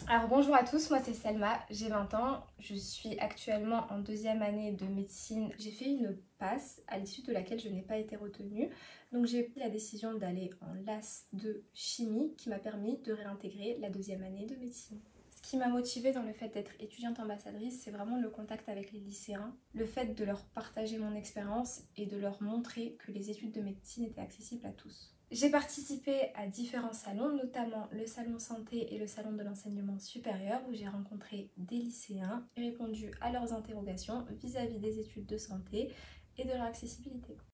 Alors bonjour à tous, moi c'est Selma, j'ai 20 ans, je suis actuellement en deuxième année de médecine. J'ai fait une passe à l'issue de laquelle je n'ai pas été retenue, donc j'ai pris la décision d'aller en LAS de chimie qui m'a permis de réintégrer la deuxième année de médecine. Ce qui m'a motivée dans le fait d'être étudiante ambassadrice, c'est vraiment le contact avec les lycéens, le fait de leur partager mon expérience et de leur montrer que les études de médecine étaient accessibles à tous. J'ai participé à différents salons, notamment le salon santé et le salon de l'enseignement supérieur où j'ai rencontré des lycéens et répondu à leurs interrogations vis-à-vis des études de santé et de leur accessibilité.